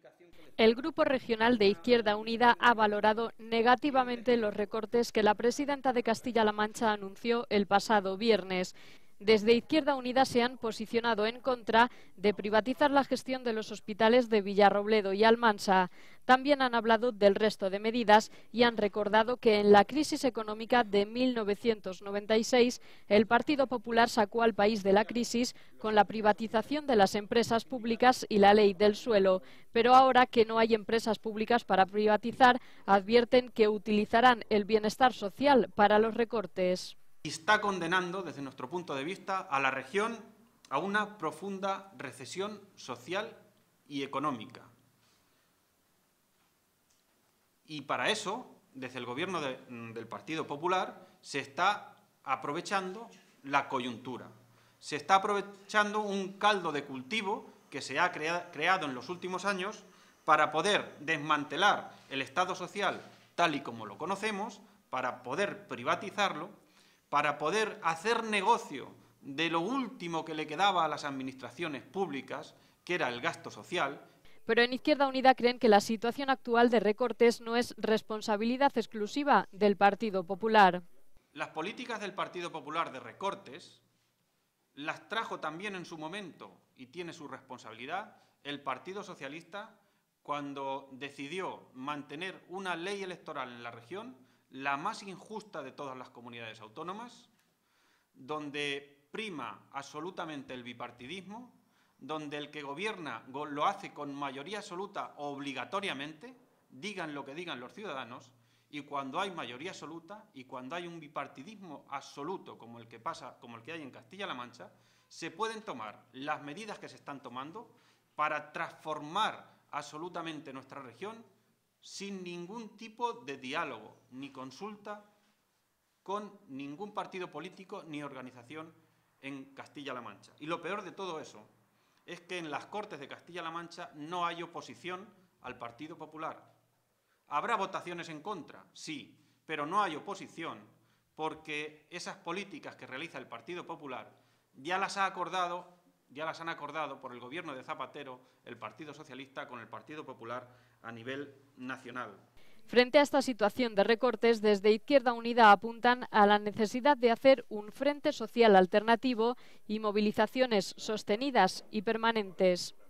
El Grupo Regional de Izquierda Unida ha valorado negativamente los recortes que la presidenta de Castilla-La Mancha anunció el pasado viernes. Desde Izquierda Unida se han posicionado en contra de privatizar la gestión de los hospitales de Villarrobledo y Almansa. También han hablado del resto de medidas y han recordado que en la crisis económica de 1996 el Partido Popular sacó al país de la crisis con la privatización de las empresas públicas y la ley del suelo. Pero ahora que no hay empresas públicas para privatizar, advierten que utilizarán el bienestar social para los recortes. Y está condenando, desde nuestro punto de vista, a la región a una profunda recesión social y económica. Y para eso, desde el Gobierno del Partido Popular, se está aprovechando la coyuntura. Se está aprovechando un caldo de cultivo que se ha creado en los últimos años para poder desmantelar el Estado social tal y como lo conocemos, para poder privatizarlo, para poder hacer negocio de lo último que le quedaba a las administraciones públicas, que era el gasto social. Pero en Izquierda Unida creen que la situación actual de recortes no es responsabilidad exclusiva del Partido Popular. Las políticas del Partido Popular de recortes las trajo también en su momento, y tiene su responsabilidad, el Partido Socialista cuando decidió mantener una ley electoral en la región, la más injusta de todas las comunidades autónomas, donde prima absolutamente el bipartidismo, donde el que gobierna lo hace con mayoría absoluta obligatoriamente, digan lo que digan los ciudadanos, y cuando hay mayoría absoluta y cuando hay un bipartidismo absoluto como el que hay en Castilla-La Mancha, se pueden tomar las medidas que se están tomando para transformar absolutamente nuestra región sin ningún tipo de diálogo ni consulta con ningún partido político ni organización en Castilla-La Mancha. Y lo peor de todo eso es que en las Cortes de Castilla-La Mancha no hay oposición al Partido Popular. ¿Habrá votaciones en contra? Sí, pero no hay oposición porque esas políticas que realiza el Partido Popular ya las han acordado por el Gobierno de Zapatero, el Partido Socialista, con el Partido Popular a nivel nacional. Frente a esta situación de recortes, desde Izquierda Unida apuntan a la necesidad de hacer un frente social alternativo y movilizaciones sostenidas y permanentes.